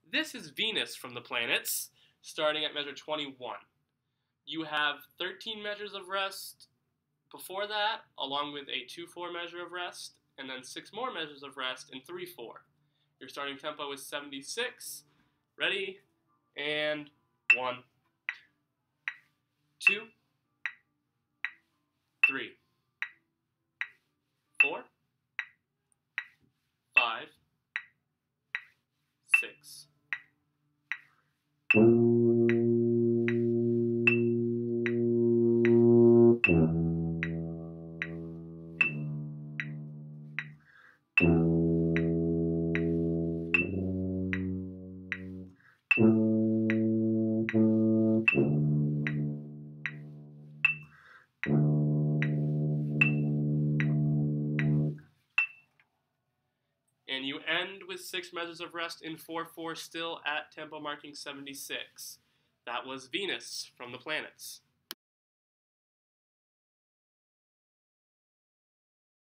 This is Venus from the planets, starting at measure 21. You have 13 measures of rest before that, along with a 2-4 measure of rest, and then 6 more measures of rest in 3-4. Your starting tempo is 76. Ready? And 1, 2, 3, 4, 5, 6. And you end with 6 measures of rest in 4-4, still at tempo marking 76. That was Venus from the planets.